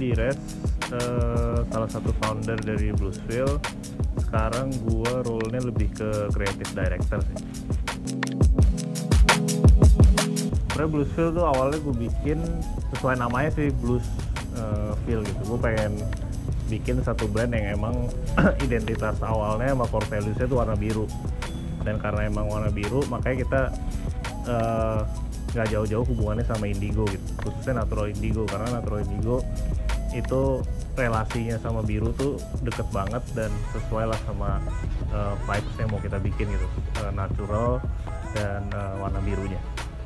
Direz, salah satu founder dari Bluesville. Sekarang gue role-nya lebih ke creative director sih. Sebenarnya Bluesville tuh awalnya gue bikin sesuai namanya sih, Bluesville gitu. Gue pengen bikin satu brand yang emang identitas awalnya sama core values-nya tuh warna biru. Dan karena emang warna biru, makanya kita nggak jauh-jauh hubungannya sama indigo gitu, khususnya natural indigo, karena natural indigo itu relasinya sama biru tuh deket banget dan sesuai lah sama vibes yang mau kita bikin gitu, natural dan warna birunya.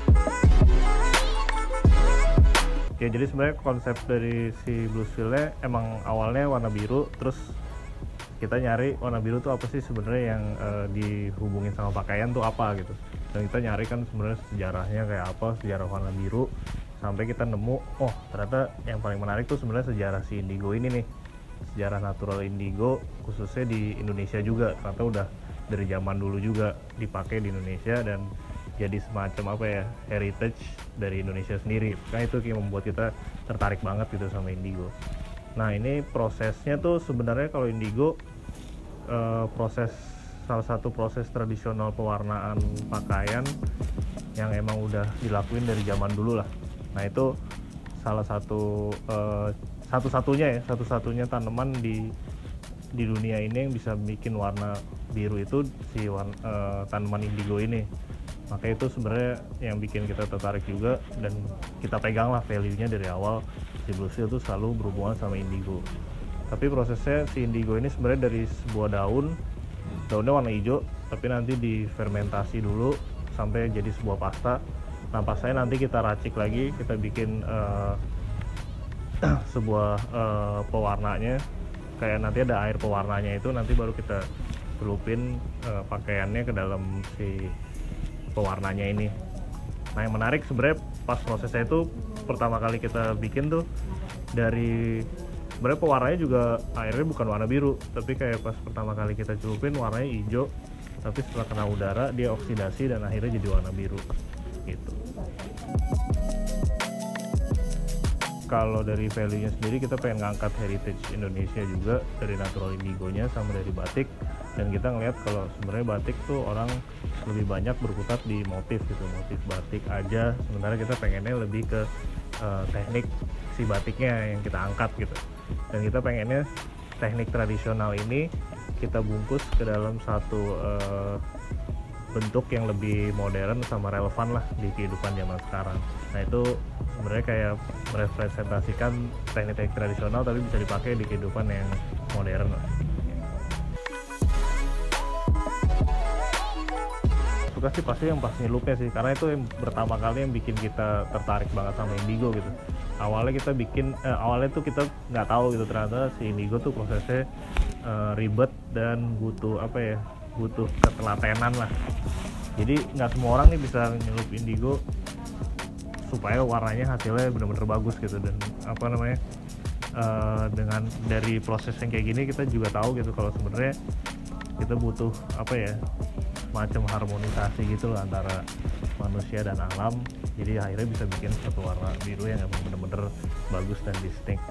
Ya jadi sebenarnya konsep dari si Bluesville-nya emang awalnya warna biru, terus kita nyari warna biru tuh apa sih sebenarnya yang dihubungin sama pakaian tuh apa gitu. Dan kita nyari kan sebenarnya sejarahnya kayak apa, sejarah warna biru, sampai kita nemu, oh ternyata yang paling menarik tuh sebenarnya sejarah si indigo ini nih, sejarah natural indigo khususnya di Indonesia juga, ternyata udah dari zaman dulu juga dipakai di Indonesia dan jadi semacam apa ya, heritage dari Indonesia sendiri. Nah itu yang membuat kita tertarik banget gitu sama indigo. Nah ini prosesnya tuh sebenarnya kalau indigo salah satu proses tradisional pewarnaan pakaian yang emang udah dilakuin dari zaman dulu lah. Nah itu salah satu satu-satunya tanaman di dunia ini yang bisa bikin warna biru itu si tanaman indigo ini. Maka itu sebenarnya yang bikin kita tertarik juga, dan kita pegang lah value-nya dari awal. Si Bluesville itu selalu berhubungan sama indigo. Tapi prosesnya si indigo ini sebenarnya dari sebuah daunnya warna hijau, tapi nanti difermentasi dulu sampai jadi sebuah pasta. Nah pastanya nanti kita racik lagi, kita bikin sebuah pewarnanya, kayak nanti ada air pewarnanya itu, nanti baru kita celupin pakaiannya ke dalam si pewarnanya ini. Nah yang menarik sebenarnya pas prosesnya itu pertama kali kita bikin tuh, dari sebenarnya pewarnanya juga airnya bukan warna biru, tapi kayak pas pertama kali kita celupin warnanya hijau, tapi setelah kena udara dia oksidasi dan akhirnya jadi warna biru gitu. Kalau dari value-nya sendiri kita pengen ngangkat heritage Indonesia juga dari natural indigonya sama dari batik, dan kita ngelihat kalau sebenarnya batik tuh orang lebih banyak berkutat di motif gitu, motif batik aja, sementara kita pengennya lebih ke teknik si batiknya yang kita angkat gitu. Dan kita pengennya teknik tradisional ini kita bungkus ke dalam satu bentuk yang lebih modern sama relevan lah di kehidupan zaman sekarang. Nah itu sebenarnya kayak merepresentasikan teknik-teknik tradisional tapi bisa dipakai di kehidupan yang modern lah. Suka sih pasti yang pas nyelupnya sih, karena itu yang pertama kali yang bikin kita tertarik banget sama indigo gitu. Awalnya kita bikin, awalnya tuh kita nggak tahu gitu, ternyata si indigo tuh prosesnya ribet dan butuh apa ya, butuh ketelatenan lah. Jadi nggak semua orang nih bisa nyelup indigo supaya warnanya hasilnya bener-bener bagus gitu. Dan apa namanya, dengan dari proses yang kayak gini kita juga tahu gitu kalau sebenarnya kita butuh apa ya, macam harmonisasi gitu loh antara manusia dan alam. Jadi akhirnya bisa bikin satu warna biru yang emang bener-bener bagus dan distinct.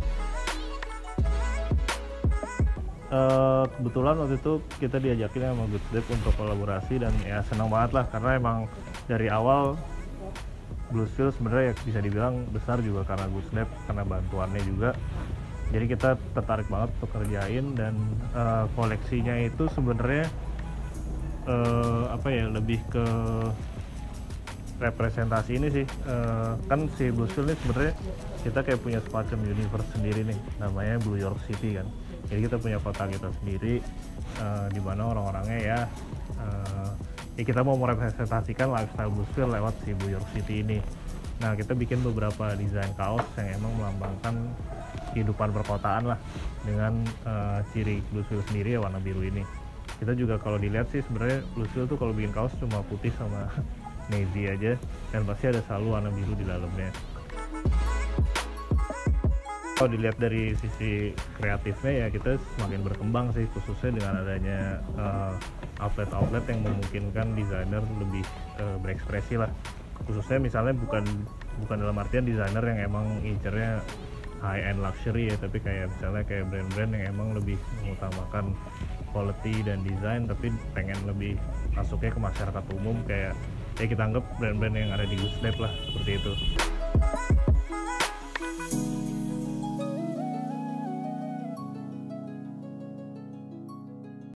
Kebetulan waktu itu kita diajakin sama Bluesville untuk kolaborasi, dan ya senang banget lah, karena emang dari awal Bluesville sebenarnya ya bisa dibilang besar juga karena Bluesville, karena bantuannya juga. Jadi kita tertarik banget untuk kerjain, dan koleksinya itu sebenarnya apa ya, lebih ke representasi ini sih. Kan si Bluesville ini sebenarnya kita kayak punya semacam universe sendiri nih, namanya Blue York City kan. Jadi kita punya kota kita sendiri, di mana orang-orangnya ya kita mau merepresentasikan lifestyle Bluesville lewat si Blue York City ini. Nah kita bikin beberapa desain kaos yang emang melambangkan kehidupan perkotaan lah, dengan ciri Bluesville sendiri ya warna biru ini. Kita juga kalau dilihat sih sebenarnya Bluesville tuh kalau bikin kaos cuma putih sama navy aja, dan pasti ada selalu warna biru di dalamnya. Kalau dilihat dari sisi kreatifnya ya kita semakin berkembang sih, khususnya dengan adanya outlet-outlet yang memungkinkan desainer lebih berekspresi lah. Khususnya misalnya bukan dalam artian desainer yang emang incernya high end luxury ya, tapi kayak misalnya kayak brand-brand yang emang lebih mengutamakan quality dan desain, tapi pengen lebih masuknya ke masyarakat umum, kayak ya kita anggap brand-brand yang ada di Bluesville lah, seperti itu.